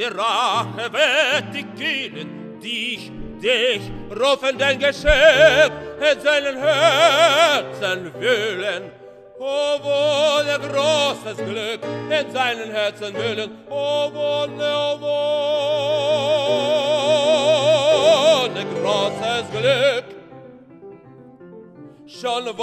Rache wird dich killen, dich rufen dein Geschick in seinen Herzen wühlen. Oh, wohne großes Glück in seinen Herzen wühlen. Oh, wohne großes Glück. Schon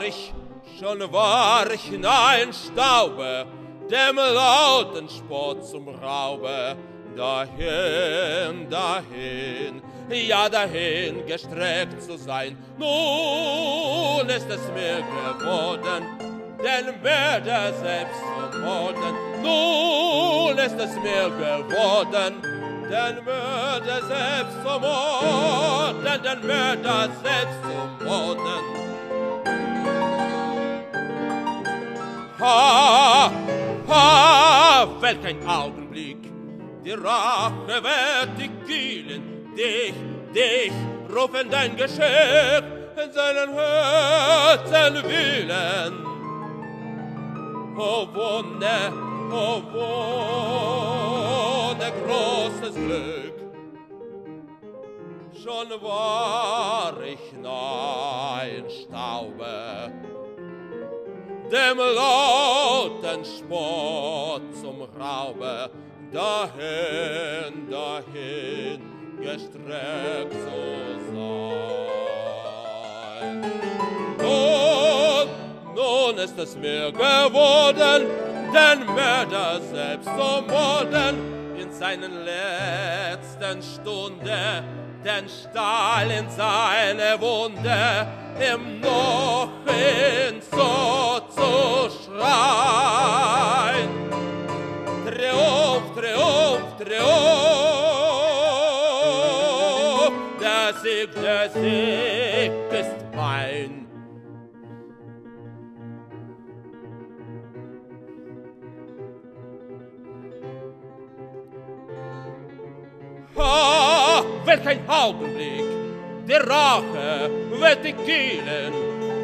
war ich in ein Staube, dem lauten Spott zum Raube. Dahin, ja dahin gestreckt zu sein. Nun ist es mir geworden, den Mörder selbst zu morden. Nun ist es mir geworden, den Mörder selbst zu morden, den Mörder selbst zu morden. Welch ein Augenblick, die Rache wird dich kühlen, dich rufen dein Geschick in seinen Herzen wühlen. Oh, wohne großes Glück. Schon war ich ein Staube, dem lauten Spott zum Raube, dahin gestreckt zu sein. Und nun ist es mir geworden, den Mörder selbst zu morden, in seinen letzten Stunde, den Stahl in seine Wunde, ihm noch zu schreien. Triumph, Triumph, Triumph, der Sieg ist mein. Welch ein Augenblick, die Rache wird dich kühlen.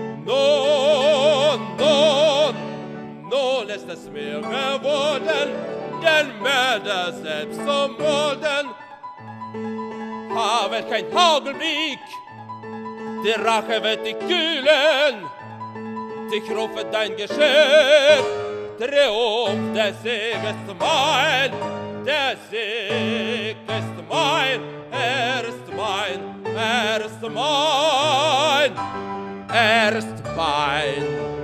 Nun ist es mir geworden, den Mörder selbst zu morden. Welch ein Augenblick, die Rache wird dich kühlen. Dich rufe dein Geschick, Triumph, der Sieg ist mein. Der Sieg ist mein, er ist mein, er ist mein, er ist mein.